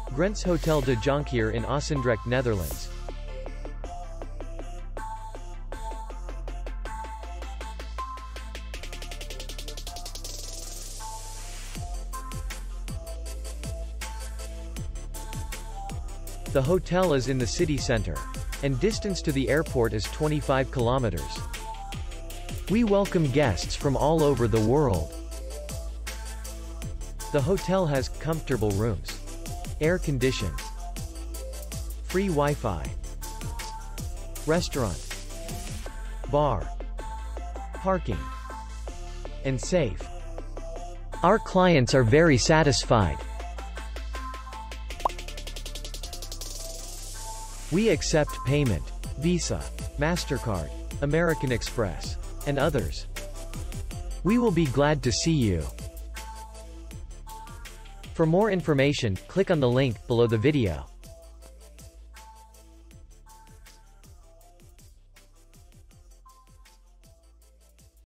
Grenshotel de Jonckheer in Ossendrecht, Netherlands. The hotel is in the city center, and distance to the airport is 25 kilometers. We welcome guests from all over the world. The hotel has comfortable rooms, air conditioned, free Wi-Fi, restaurant, bar, parking, and safe. Our clients are very satisfied. We accept payment, Visa, MasterCard, American Express, and others. We will be glad to see you. For more information, click on the link below the video.